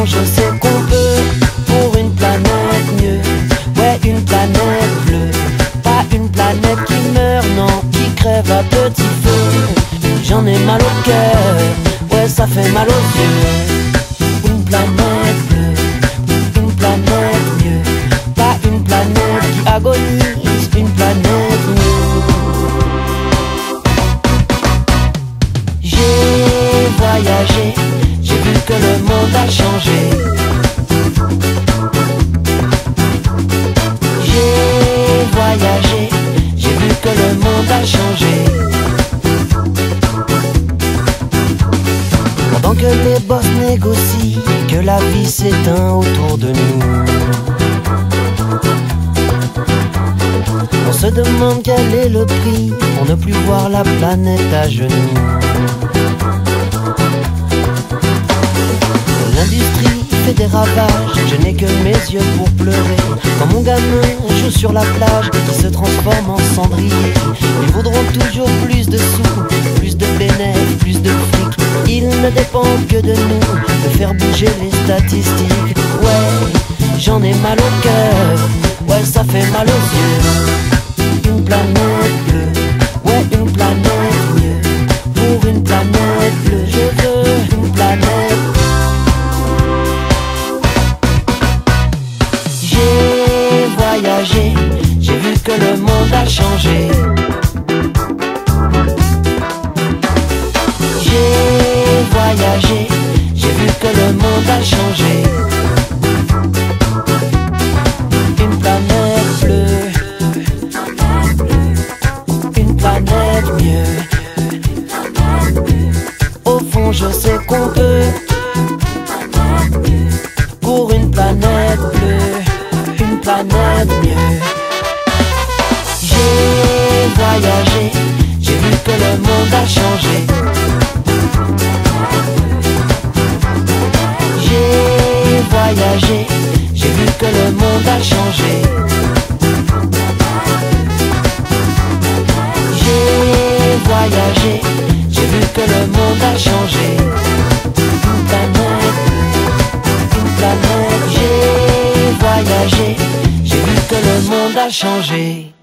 je sais qu'on peut pour une planète mieux. Ouais, une planète bleue, pas une planète qui meurt, non, qui crève à petit feu. J'en ai mal au cœur, ouais, ça fait mal aux yeux. Une planète bleue, une planète mieux, pas une planète qui agonise, une planète mieux. J'ai voyagé, j'ai vu que le monde a changé. J'ai voyagé, j'ai vu que le monde a changé. Pendant que les boss négocient, que la vie s'éteint autour de nous, on se demande quel est le prix pour ne plus voir la planète à genoux. L'industrie fait des ravages, je n'ai que mes yeux pour pleurer. Quand mon gamin joue sur la plage qui se transforme en cendrier, ils voudront toujours plus de sous, plus de bénéfices, plus de fric. Ils ne dépendent que de nous, de faire bouger les statistiques. Ouais, j'en ai mal au cœur, ouais, ça fait mal aux yeux. Une planète bleue, ouais, une planète mieux. Pour une planète bleue, je veux une planète. J'ai voyagé, j'ai vu que le monde a changé. J'ai voyagé, j'ai vu que le monde a changé. Une planète bleue, une planète mieux. Au fond je sais qu'on peut pour une planète bleue, une planète mieux. J'ai voyagé, j'ai vu que le monde a changé. J'ai voyagé, j'ai vu que le monde a changé. J'ai voyagé, j'ai vu que le monde a changé. Une planète, une planète. J'ai voyagé, j'ai vu que le monde a changé.